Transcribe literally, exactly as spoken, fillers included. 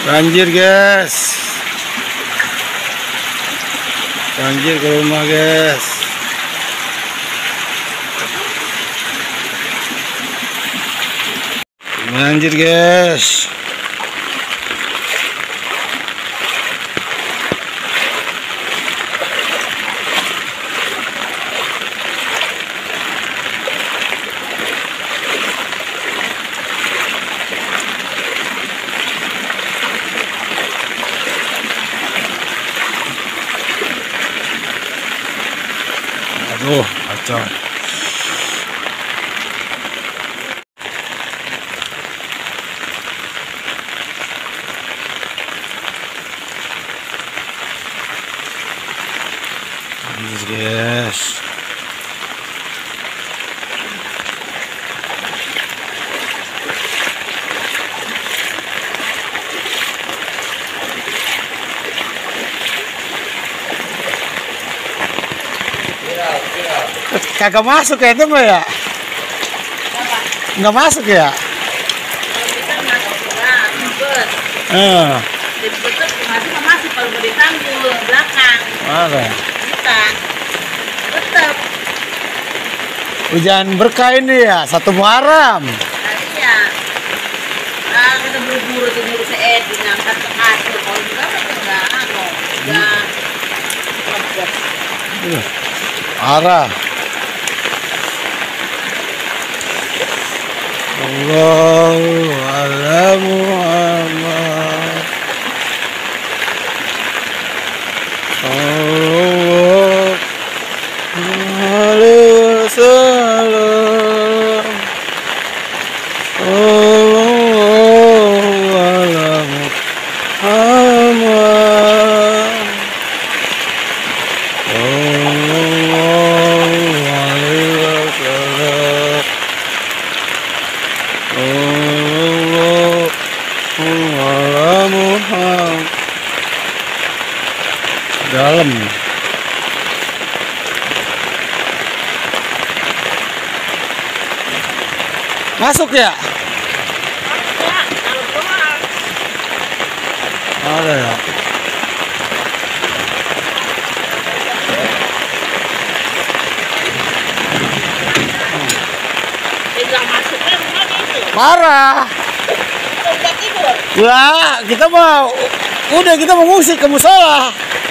Banjir guys, banjir ke rumah guys. Banjir guys. Aduh, kacau. Banjir guys. Kagak masuk ya itu mah ya? Nggak masuk ya? Kita masuk lah, ribet. Eh, Ribet masih masuk kalau mau ditanggul belakang. mana? Kita tetap. Hujan berkah ini ya, satu Muharram. Nah, iya. Nah, kita buru-buru tuh ngurus si Edi ngangkat ke kasur. Kalau enggak kan enggak, anu, enggak. Uh, Parah. Allahu a'lam Muhammad. Sallallahu alaihi wasallam. Sallallahu a'lam Muhammad. Sallallahu alaihi wasallam. Allah Muhammad. Dalam masuk ya? Ada ya? Tinggal masuknya rumah itu. Parah. Udah tidur. Ya, kita mau udah kita mengungsi ke musola.